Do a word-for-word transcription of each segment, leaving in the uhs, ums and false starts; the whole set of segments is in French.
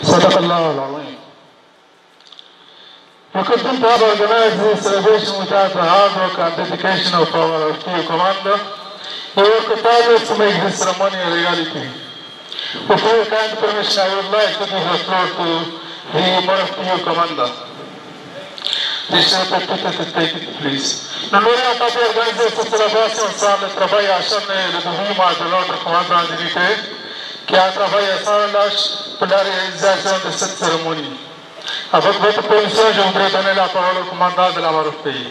صدق الله العظيم. We continue to organize this celebration without the hard work and dedication of our field commander. We work tirelessly to make this ceremony a reality. With your kind permission, I would like to give the floor to the field commander. This is the to take it, please. Nous voulons organiser cette célébration ensemble et travailler à chaîner le dévouement de notre commandant d'unité qui a travaillé sans lâche pour la réalisation de cette cérémonie. Avec votre permission, je voudrais donner la parole au commandant de la Maroc pays.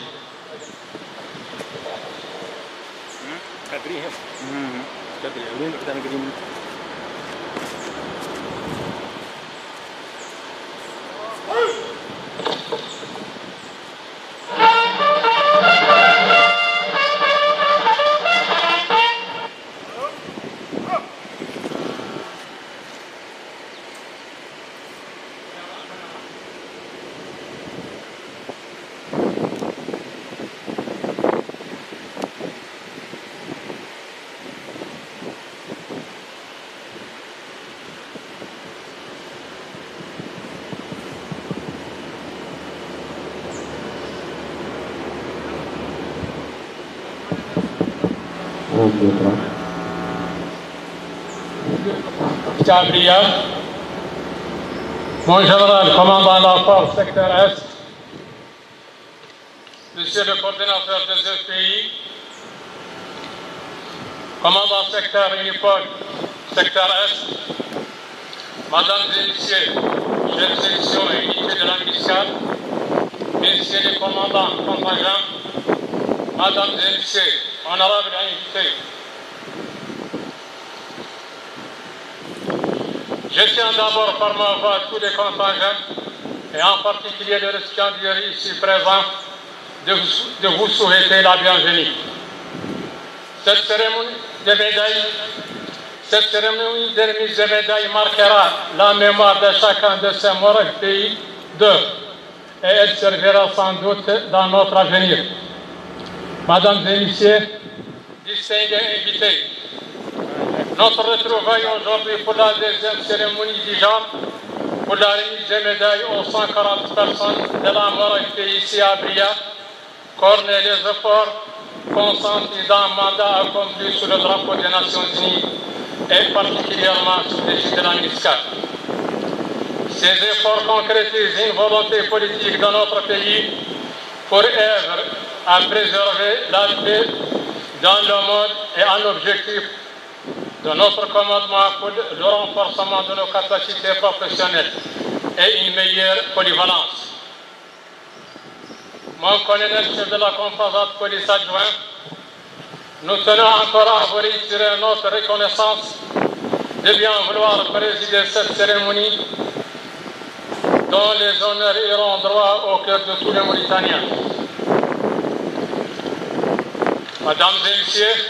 Abria, mon général commandant la force secteur Est, monsieur le coordinateur des E P I, commandant secteur Unipol, secteur Est, mesdames et messieurs, chefs sections et unités de la MISCAL, messieurs les commandants contingents, mesdames et messieurs, honorables invités, je tiens d'abord par ma voix tous les contingents, et en particulier les récipiendaires ici présents, de vous, de vous souhaiter la bienvenue. Cette cérémonie de médailles, cette cérémonie de remise de médailles marquera la mémoire de chacun de ces morts pays d'eux, et elle servira sans doute dans notre avenir. Mesdames et messieurs, distingués invités, notre retrouvaille aujourd'hui pour la deuxième cérémonie du genre, pour la remise des médailles aux cent quarante personnes de la mort pays ici à Bria, corne les efforts consentis dans un mandat accompli sous le drapeau des Nations Unies et particulièrement sous l'égide de la MISCAL. Ces efforts concrétisent une volonté politique de notre pays pour œuvrer à préserver la paix dans le monde et un objectif de notre commandement pour le renforcement de nos capacités professionnelles et une meilleure polyvalence. Mon colonel chef de la composante police adjoint, nous tenons encore à vous réitérer notre reconnaissance de bien vouloir présider cette cérémonie dont les honneurs iront droit au cœur de tous les Mauritaniens. Mesdames et messieurs,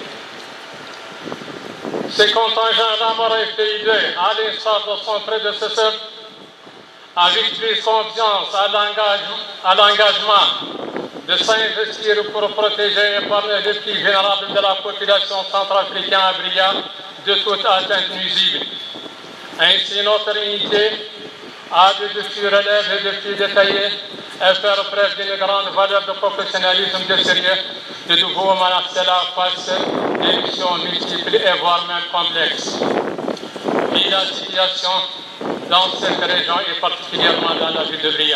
ces contingents d'Amara F P I deux, à l'instar de son prédécesseur, avec plus confiance à l'engagement de s'investir pour protéger et épargner les plus vulnérables de la population centrafricaine à Bria de toute atteinte nuisible. Ainsi, notre unité a des défis relèves et des défis détaillés et faire preuve d'une grande valeur de professionnalisme, de sérieux, de nouveau menacer la face des missions multiples et voire même complexes. Et la situation dans cette région et particulièrement dans la ville de Bria.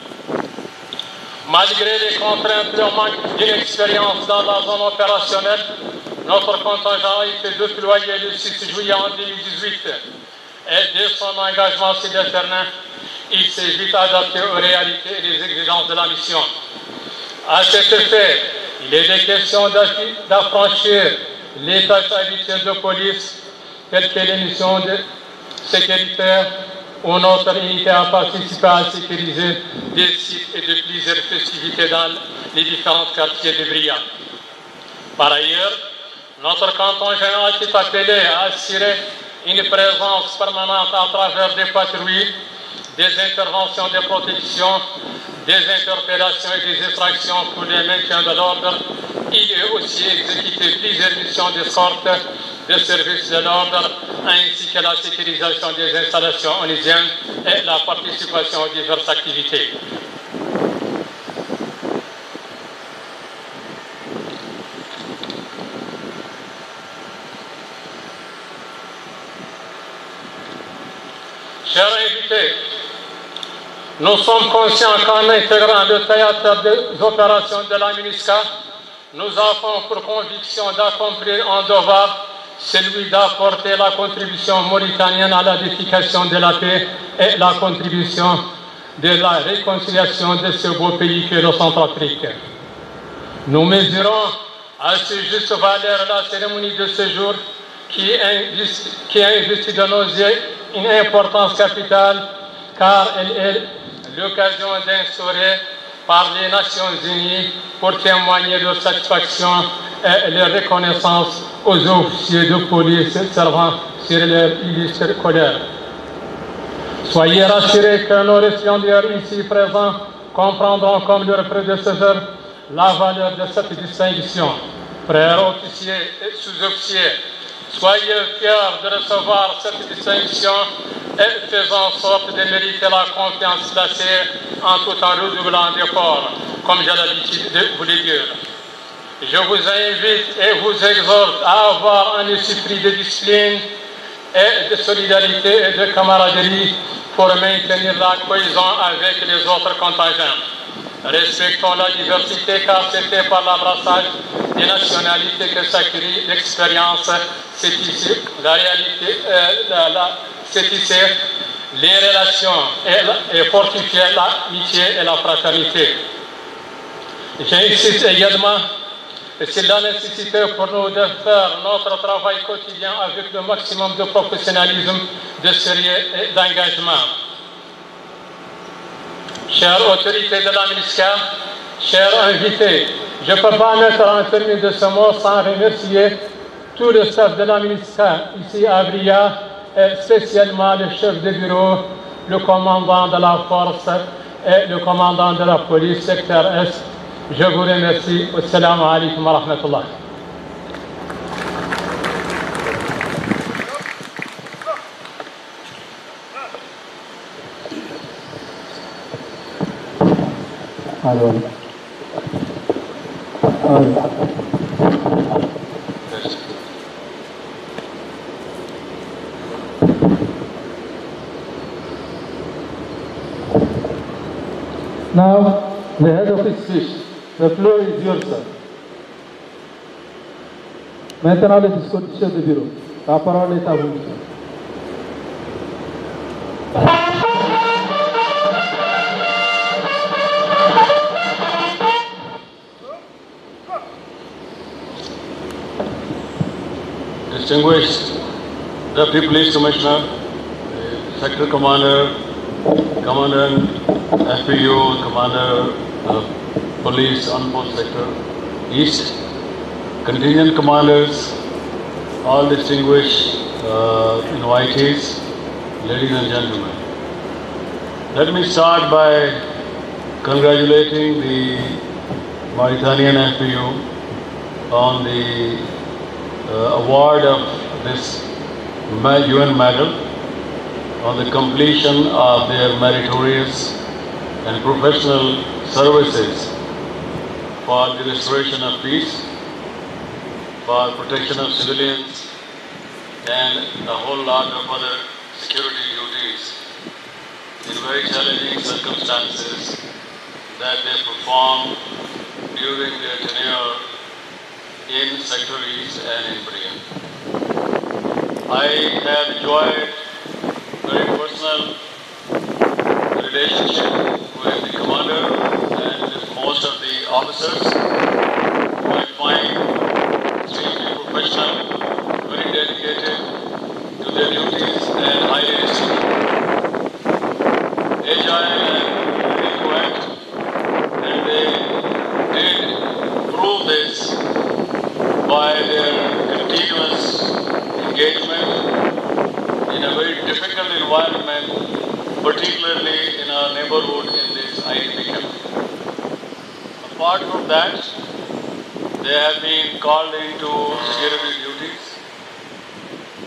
Malgré les contraintes de manque d'une expérience dans la zone opérationnelle, notre contingent a été déployé le six juillet en deux mille dix-huit et dès son engagement sur le terrain, il s'est vite adapté aux réalités et les exigences de la mission. À cet effet, il est des questions d'affranchir les tâches habituelles de police, telles que les missions de sécuritaires, où notre unité a participé à sécuriser des sites et de plusieurs festivités dans les différents quartiers de Bria. Par ailleurs, notre contingent a été appelé à assurer une présence permanente à travers des patrouilles, des interventions de protection, des interpellations et des extractions pour le maintien de l'ordre. Il est aussi exécuté plusieurs missions d'escorte des services de l'ordre, ainsi que la sécurisation des installations onusiennes et la participation aux diverses activités. Chers invités, nous sommes conscients qu'en intégrant le théâtre des opérations de la MINUSCA, nous avons pour conviction d'accomplir un devoir, celui d'apporter la contribution mauritanienne à la l'édification de la paix et la contribution de la réconciliation de ce beau pays que le Centrafrique. Nous mesurons à ce juste valeur la cérémonie de ce jour qui investit de nos yeux une importance capitale car elle est l'occasion d'instaurer par les Nations Unies pour témoigner leur satisfaction et leur reconnaissance aux officiers de police servant sur leur illustre colère. Soyez rassurés que nos récipiendaires ici présents comprendront comme leurs prédécesseurs la valeur de cette distinction. Frères officiers et sous-officiers, soyez fiers de recevoir cette distinction et faisant en sorte de mériter la confiance placée en tout en redoublant d'efforts, comme j'ai l'habitude de vous le dire. Je vous invite et vous exhorte à avoir un esprit de discipline et de solidarité et de camaraderie pour maintenir la cohésion avec les autres contingents. Respectons la diversité car c'était par l'abrassage des nationalités que s'acquérit l'expérience, c'est ici la réalité, euh, la, la, c'est ici les relations et, et fortifier l'amitié et la fraternité. J'insiste également sur la nécessité pour nous de faire notre travail quotidien avec le maximum de professionnalisme, de sérieux et d'engagement. Chères autorités de la MINUSCA, chers invités, je ne peux pas mettre en terme de ce mot sans remercier tout le staff de la MINUSCA ici à Bria, et spécialement le chef de bureau, le commandant de la force et le commandant de la police secteur Est. Je vous remercie. Assalamu alaikum wa rahmatullah. Alors, alors. Now, the head of his speech. The floor is yours, sir. Maintenant, le discours du chef de bureau. La parole est à vous. Distinguished Deputy Police Commissioner, Sector Commander, Commandant F P U, Commander of Police Unpost Sector East, contingent commanders, all distinguished uh, invitees, ladies and gentlemen. Let me start by congratulating the Mauritanian F P U on the uh, award of this U N medal on the completion of their meritorious and professional services for the restoration of peace, for protection of civilians, and a whole lot of other security duties in very challenging circumstances that they performed during their tenure in Sector East and in Bria. I have enjoyed very personal relationship with the commander and with most of the officers, who I find extremely professional, very dedicated to their duties and highly esteemed, agile and eloquent, and they did prove this by their continuous engagement in a very difficult environment, particularly in our neighborhood in this I D P camp. Apart from that, they have been called into security duties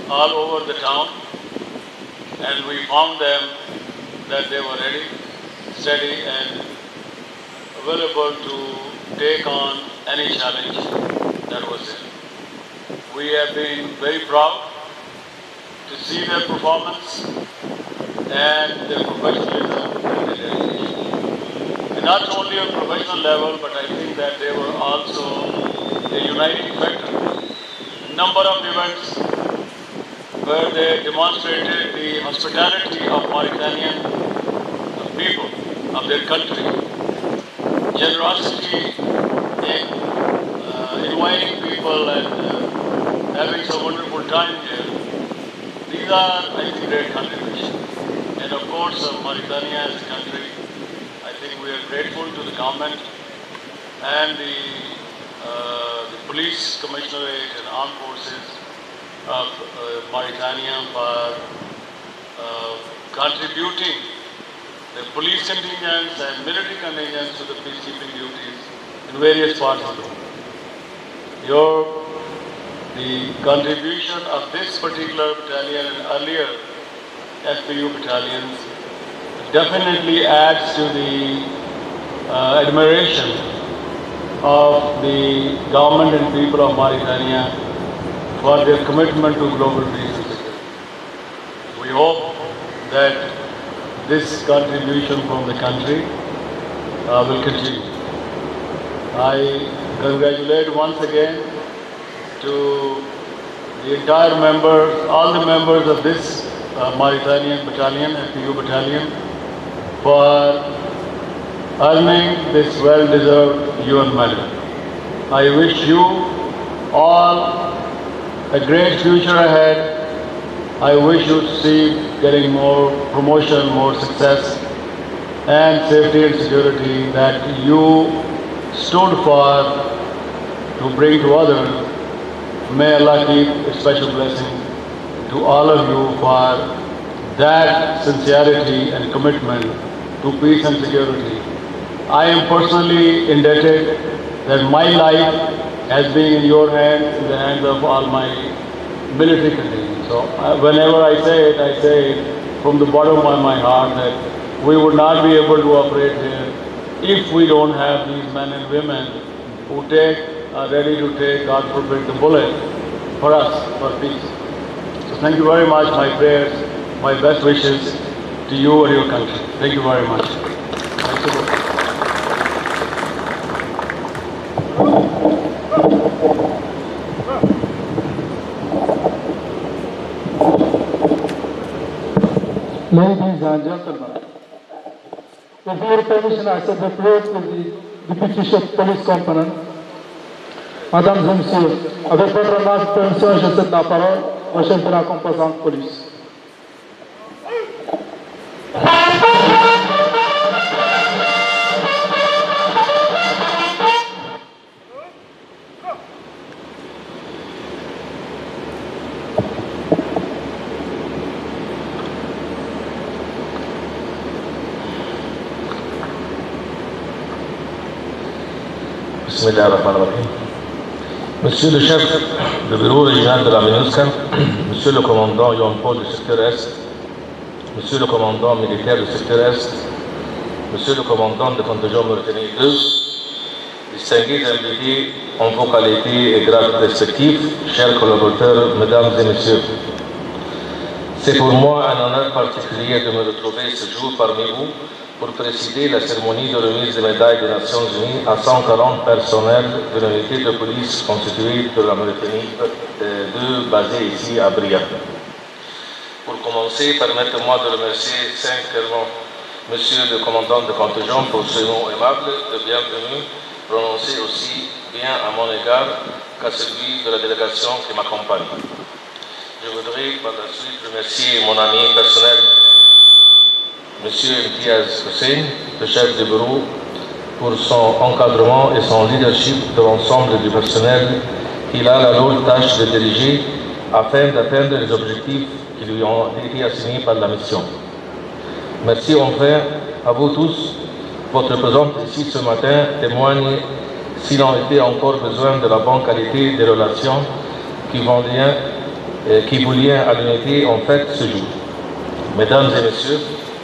all over the town, and we found them that they were ready, steady, and available to take on any challenge that was there. We have been very proud to see their performance and their professionalism and their dedication. And not only on professional level, but I think that they were also a uniting factor. A number of events where they demonstrated the hospitality of Mauritanian people, of their country, generosity in uh, inviting people and uh, having some wonderful time here. These are, I think, great contributions. And of course, uh, Mauritania as a country, I think we are grateful to the government and the, uh, the police commissionerate and armed forces of uh, Mauritania for uh, contributing the police contingents and military contingents to the peacekeeping duties in various parts of the world. Your, the contribution of this particular battalion and earlier F P U battalions definitely adds to the uh, admiration of the government and people of Mauritania for their commitment to global peace and security. We hope that this contribution from the country uh, will continue. I congratulate once again to the entire members, all the members of this uh, Mauritanian battalion, F P U battalion, for earning this well-deserved U N medal. I wish you all a great future ahead. I wish you to see getting more promotion, more success, and safety and security that you stood for to bring to others. May Allah keep a special blessing to all of you for that sincerity and commitment to peace and security. I am personally indebted that my life has been in your hands, in the hands of all my military contingents. So uh, whenever I say it, I say it from the bottom of my heart that we would not be able to operate here if we don't have these men and women who take, are ready to take, God forbid, the bullet for us, for peace. So thank you very much. My prayers, my best wishes to you and your country. Thank you very much. Thank you. Ladies and gentlemen, with your permission, I said the floor to the Deputy Chief Police Component. Mesdames et Messieurs, avec votre permission, je cède la parole au chef de la composante police. Monsieur le chef de bureau régional de la MINUSCA, Monsieur le commandant Yon-Paul du secteur Est, Monsieur le commandant militaire du secteur Est, Monsieur le commandant de contingent Mauritanie deux, distingués invités en vos qualités et grades respectifs, chers collaborateurs, Mesdames et Messieurs. C'est pour moi un honneur particulier de me retrouver ce jour parmi vous pour présider la cérémonie de remise des médailles des Nations Unies à cent quarante personnels de l'unité de police constituée de la Mauritanie deux basée ici à Bria. Pour commencer, permettez-moi de remercier sincèrement Monsieur le commandant de contingent pour ce nom aimable de bienvenue prononcé aussi bien à mon égard qu'à celui de la délégation qui m'accompagne. Je voudrais par la suite remercier mon ami personnel Monsieur Imtiaz Hussein, le chef de bureau, pour son encadrement et son leadership de l'ensemble du personnel qu'il a la lourde tâche de diriger afin d'atteindre les objectifs qui lui ont été assignés par la mission. Merci enfin à vous tous. Votre présence ici ce matin témoigne, s'il en était encore besoin, de la bonne qualité des relations qui vont bien euh, qui vous lient à l'unité en fait ce jour. Mesdames et messieurs,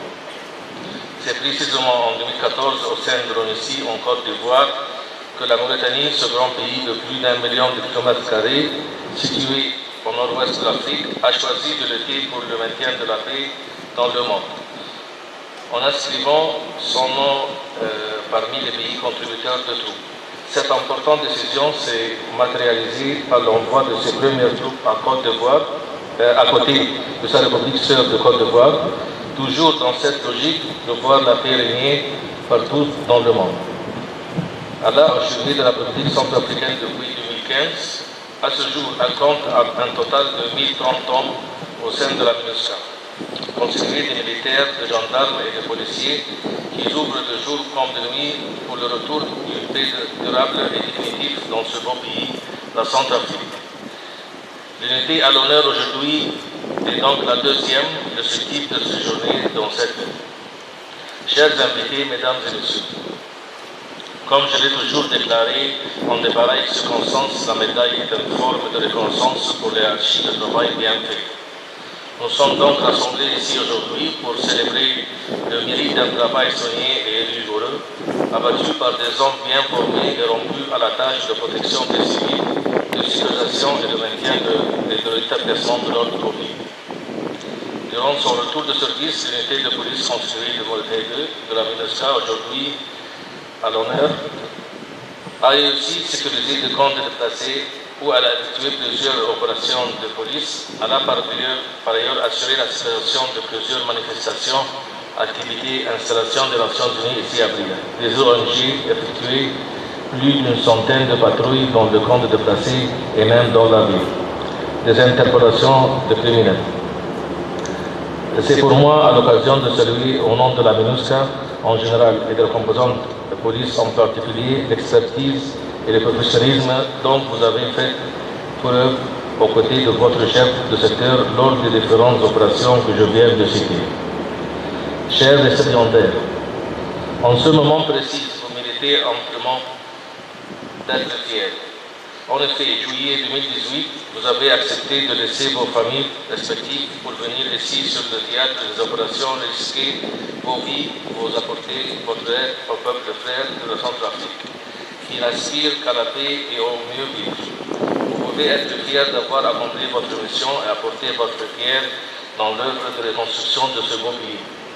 c'est précisément en deux mille quatorze au sein de l'ONUCI en Côte d'Ivoire que la Mauritanie, ce grand pays de plus d'un million de kilomètres carrés, situé au nord-ouest de l'Afrique, a choisi de lutter pour le maintien de la paix dans le monde, en inscrivant son nom euh, parmi les pays contributeurs de troupes. Cette importante décision s'est matérialisée par l'envoi de ses premières troupes en Côte d'Ivoire, euh, à côté de sa République sœur de Côte d'Ivoire, toujours dans cette logique de voir la paix régner partout dans le monde. Allah a chevet de la République centrafricaine depuis deux mille quinze. À ce jour, elle compte un total de mille trente hommes au sein de la MINUSCA, constitués des militaires, de gendarmes et de policiers qui ouvrent de jour comme de nuit pour le retour d'une paix durable et définitive dans ce beau pays, la Centrafrique. L'unité à l'honneur aujourd'hui est donc la deuxième de ce type de séjournée dans cette ville. Chers invités, mesdames et messieurs, comme je l'ai toujours déclaré, en de pareilles circonstances, la médaille est une forme de reconnaissance pour les archives de travail bien fait. Nous sommes donc rassemblés ici aujourd'hui pour célébrer le mérite d'un travail soigné et rigoureux, abattu par des hommes bien formés et rompus à la tâche de protection des civils, de sécurisation et de maintien de, et de rétablissement de l'ordre public. Durant son retour de service, l'unité de police constituée de Mauritanie deux de la MINUSCA, aujourd'hui à l'honneur, a réussi à sécuriser des camps de déplacés où elle a effectué plusieurs opérations de police. Elle a par ailleurs, par ailleurs assuré la sécurisation de plusieurs manifestations, activités, installations des Nations Unies ici à Bria. Les O N G effectuaient plus d'une centaine de patrouilles dans le camp de déplacés et même dans la ville. Des interpellations de criminels. C'est pour moi à l'occasion de saluer au nom de la MINUSCA en général et de la composante de police en particulier l'expertise et le professionnalisme dont vous avez fait preuve aux côtés de votre chef de secteur lors des différentes opérations que je viens de citer. Chers récipiendaires, en ce moment précis, vous méritez amplement d'être fiers. En effet, juillet deux mille dix-huit, vous avez accepté de laisser vos familles respectives pour venir ici sur le théâtre des opérations risquer vos vies, vous apporter votre aide au peuple frère de la Centrafrique, qui n'aspire qu'à la paix et au mieux vivre. Vous pouvez être fiers d'avoir accompli votre mission et apporter votre pierre dans l'œuvre de reconstruction de ce beau pays.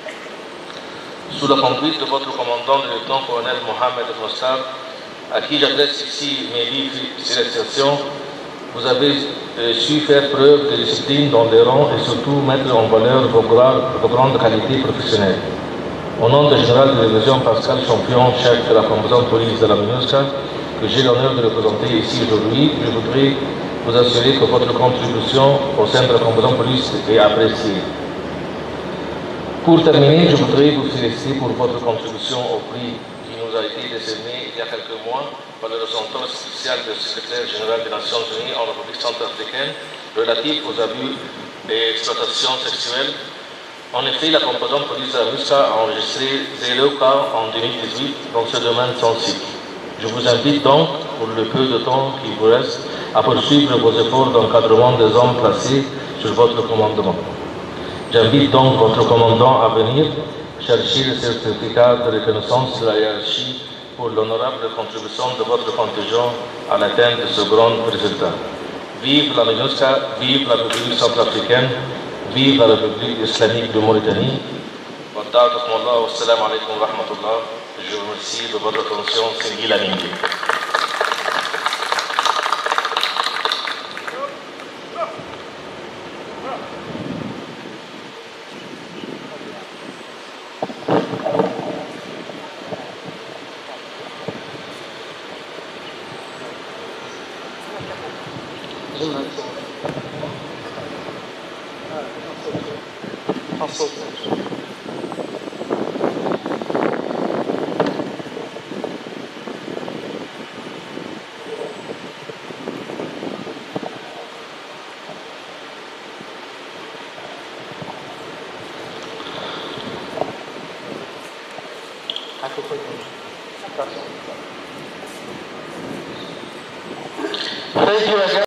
Sous la conduite de votre commandant, le lieutenant-colonel Mohamed Mostar, à qui j'adresse ici mes vives félicitations, vous avez euh, su faire preuve de discipline dans les rangs et surtout mettre en valeur vos, gra vos grandes qualités professionnelles. Au nom du général de division Pascal Champion, chef de la composante police de la MINUSCA, que j'ai l'honneur de représenter ici aujourd'hui, je voudrais vous assurer que votre contribution au sein de la composante police est appréciée. Pour terminer, je voudrais vous féliciter pour votre contribution au prix qui nous a été décerné il y a quelques mois par le représentant spécial du secrétaire général des Nations Unies en République centrafricaine relatif aux abus et exploitations sexuelles. En effet, la composante police de la MINUSCA a enregistré zéro cas en deux mille dix-huit dans ce domaine sensible. Je vous invite donc, pour le peu de temps qui vous reste, à poursuivre vos efforts d'encadrement des hommes placés sur votre commandement. J'invite donc votre commandant à venir chercher le certificat de reconnaissance de la hiérarchie pour l'honorable contribution de votre contingent à l'atteinte de ce grand résultat. Vive la MINUSCA, vive la République centrafricaine, vive la République islamique de Mauritanie. Assalamu alaikum wa rahmatullah. Je vous remercie de votre attention, Singhi Lamindi. Thank you again.